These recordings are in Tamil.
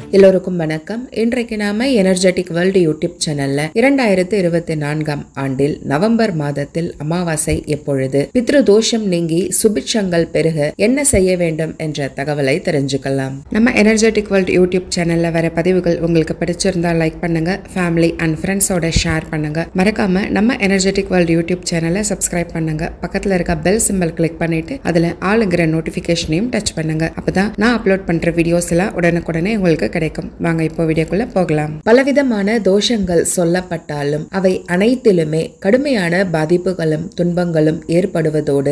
எல்லோருக்கும் வணக்கம். இன்றைக்கு நாம எனர்ஜெட்டிக் வேர்ல்டு யூடியூப் சேனல்ல 2024 ஆண்டில் நவம்பர் மாதத்தில் அமாவாசை எப்பொழுது, பித்ரு தோஷம் நீங்கி சுபிட்சங்கள் பெருக என்ன செய்ய வேண்டும் என்ற தகவலை தெரிஞ்சுக்கலாம். நம்ம எனர்ஜெட்டிக் வேர்ல்டு யூடியூப் சேனல்ல வர பதிவுகள் உங்களுக்கு பிடிச்சிருந்தா லைக் பண்ணுங்க, ஃபேமிலி அண்ட் ஃப்ரெண்ட்ஸோட ஷேர் பண்ணுங்க. மறக்காம நம்ம எனர்ஜெட்டிக் வேர்ல்டு யூடியூப் சேனலை சப்ஸ்கிரைப் பண்ணுங்க. பக்கத்துல இருக்க பெல் சிம்பல் கிளிக் பண்ணிட்டு அதுல ஆளுங்கிற நோட்டிபிகேஷனையும் டச் பண்ணுங்க. அப்பதான் நான் அப்லோட் பண்ற வீடியோஸ் எல்லாம் உடனுக்குடனே உங்களுக்கு கிடைக்கும். வாங்க இப்போ வீடியோக்குள்ள போகலாம். பலவிதமான தோஷங்கள் சொல்லப்பட்டாலும் அவை அனைத்திலுமே கடுமையான பாதிப்புகளும் துன்பங்களும் ஏற்படுவதோடு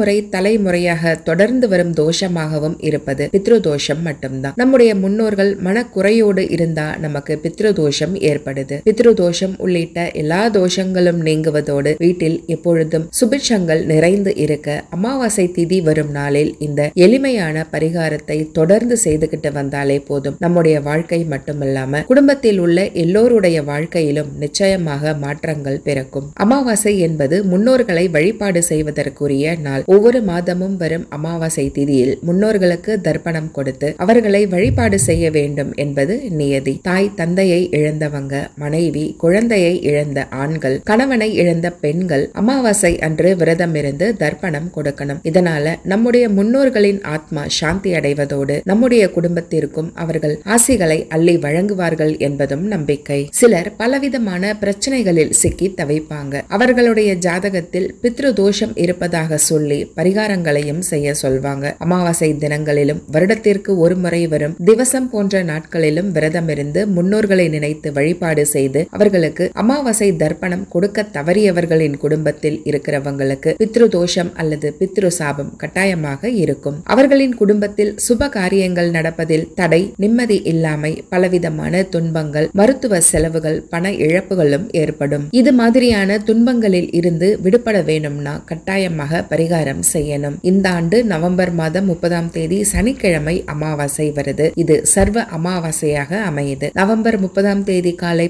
தலைமுறையாக தொடர்ந்து வரும் தோஷமாகவும் இருப்பது பித்ரு தோஷம் மட்டும்தான். நம்முடைய முன்னோர்கள் மனக்குறையோடு இருந்தா நமக்கு பித்ரு தோஷம் ஏற்படுது. பித்ரு தோஷம் உள்ளிட்ட எல்லா தோஷங்களும் நீங்குவதோடு வீட்டில் எப்பொழுதும் சுபிட்சங்கள் நிறைந்து இருக்க அமாவாசை திதி வரும் நாளில் இந்த எளிமையான பரிகாரத்தை தொடர்ந்து செய்துகிட்டு வந்தாலே போதும். நம்முடைய வாழ்க்கை மட்டுமல்லாம குடும்பத்தில் உள்ள எல்லோருடைய வாழ்க்கையிலும் நிச்சயமாக மாற்றங்கள் பிறக்கும். அமாவாசை என்பது முன்னோர்களை வழிபாடு செய்வதற்குரிய நாள். ஒவ்வொரு மாதமும் வரும் அமாவாசை திதியில் முன்னோர்களுக்கு தர்ப்பணம் கொடுத்து அவர்களை வழிபாடு செய்ய வேண்டும் என்பது நியதி. தாய் தந்தையை இழந்தவங்க, மனைவி குழந்தையை இழந்த ஆண்கள், கணவனை இழந்த பெண்கள் அமாவாசை அன்று விரதம் இருந்து தர்ப்பணம் கொடுக்கணும். இதனால நம்முடைய முன்னோர்களின் ஆத்மா சாந்தி அடைவதோடு நம்முடைய குடும்பத்திற்கும் அவர்கள் ஆசிகளை அள்ளி வழங்குவார்கள் என்பதும் நம்பிக்கை. சிலர் பலவிதமான பிரச்சனைகளில் சிக்கி தவிப்பாங்க. அவர்களுடைய ஜாதகத்தில் பித்ரு தோஷம் இருப்பதாக சொல்லி பரிகாரங்களையும் செய்ய சொல்வாங்க. அமாவாசை தினங்களிலும் வருடத்திற்கு ஒரு முறை வரும் திவசம் போன்ற நாட்களிலும் விரதம் இருந்து முன்னோர்களை நினைத்து வழிபாடு செய்து அவர்களுக்கு அமாவாசை தர்ப்பணம் கொடுக்க தவறியவர்களின் குடும்பத்தில் இருக்கிறவங்களுக்கு பித்ரு தோஷம் அல்லது பித்ரு சாபம் கட்டாயமாக இருக்கும். அவர்களின் குடும்பத்தில் சுப காரியங்கள் நடப்பதில் தடை, நிம்மதி இல்லாமை, பலவிதமான துன்பங்கள், மருத்துவ செலவுகள், பண இழப்புகளும் ஏற்படும். இது மாதிரியான துன்பங்களில் இருந்து விடுபட வேணும்னா கட்டாயமாக பரிகாரம் செய்யணும். இந்த ஆண்டு நவம்பர் மாதம் 30ஆம் தேதி சனிக்கிழமை அமாவாசை வருது. இது சர்வ அமாவாசையாக அமையுது. நவம்பர் 30ஆம் தேதி காலை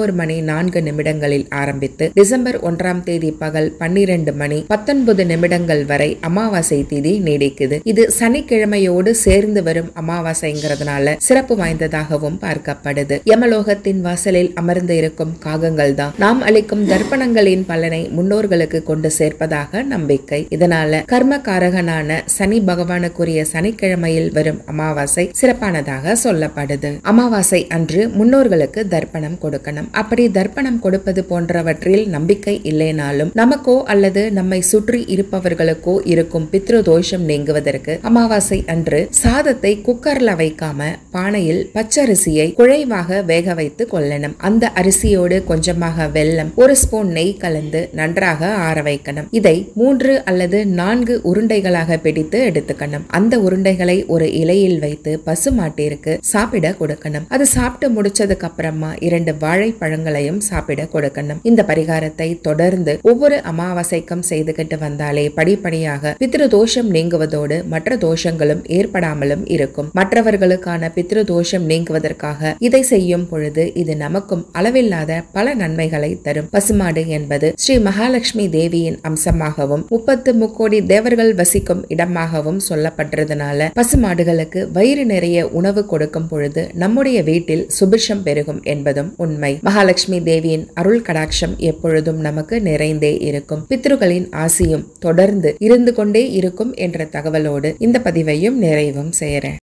11:04 ஆரம்பித்து டிசம்பர் 1ஆம் தேதி பகல் 12:19 வரை அமாவாசை திதி நீடிக்குது. இது சனிக்கிழமையோடு சேர்ந்து வரும் அமாவாசைங்கிறதுனால சிறப்பு வாய்ந்ததாகவும் பார்க்கப்படுது. யமலோகத்தின் வாசலில் அமர்ந்து இருக்கும் காகங்கள் தான் நாம் அளிக்கும் தர்ப்பணங்களின் பலனை முன்னோர்களுக்கு கொண்டு சேர்ப்பதாக நம்பிக்கை. இதனால கர்மகாரகனான சனி பகவானுக்குரிய சனிக்கிழமையில் வரும் அமாவாசை சிறப்பானதாக சொல்லப்படுது. அமாவாசை அன்று முன்னோர்களுக்கு தர்ப்பணம் கொடுக்கணும். அப்படி தர்ப்பணம் கொடுப்பது போன்றவற்றில் நம்பிக்கை இல்லைனாலும் நமக்கோ அல்லது நம்மை சுற்றி இருப்பவர்களுக்கோ இருக்கும் பித்ரு தோஷம் நீங்குவதற்கு அமாவாசை அன்று சாதத்தை குக்கர்ல வைக்காம பானையில் பச்சரிசியை குழைவாக வேக வைத்து கொள்ளணும். அந்த அரிசியோடு கொஞ்சமாக வெல்லம், ஒரு ஸ்பூன் நெய் கலந்து நன்றாக ஆற வைக்கணும். இதை 3 அல்லது 4 உருண்டைகளாக பிடித்து எடுத்துக்கணும். அந்த உருண்டைகளை ஒரு இலையில் வைத்து பசுமாட்டிற்கு சாப்பிட கொடுக்கணும். அது சாப்பிட்டு முடிச்சதுக்கு அப்புறமா 2 வாழைப்பழங்களையும் சாப்பிட கொடுக்கணும். இந்த பரிகாரத்தை தொடர்ந்து ஒவ்வொரு அமாவாசைக்கும் செய்துகிட்டு வந்தாலே படிப்படியாக பித்ரு தோஷம் நீங்குவதோடு மற்ற தோஷங்களும் ஏற்படாமலும் இருக்கும். மற்றவர்களுக்கான பித்ரு தோஷம் நீங்குவதற்காக இதை செய்யும் பொழுது இது நமக்கும் அளவில்லாத பல நன்மைகளை தரும். பசுமாடு என்பது ஸ்ரீ மகாலட்சுமி தேவியின் அம்சமாகவும் 30 முக்கோடி தேவர்கள் வசிக்கும் இடமாகவும் சொல்லப்பட்டதுனால பசுமாடுகளுக்கு வயிறு நிறைய உணவு கொடுக்கும் பொழுது நம்முடைய வீட்டில் சுபிட்சம் பெருகும் என்பதும் உண்மை. மகாலட்சுமி தேவியின் அருள் கடாட்சம் எப்பொழுதும் நமக்கு நிறைந்தே இருக்கும். பித்ருகளின் ஆசியும் தொடர்ந்து இருந்து கொண்டே இருக்கும் என்ற தகவலோடு இந்த பதிவையும் நிறைவும் செய்யறேன்.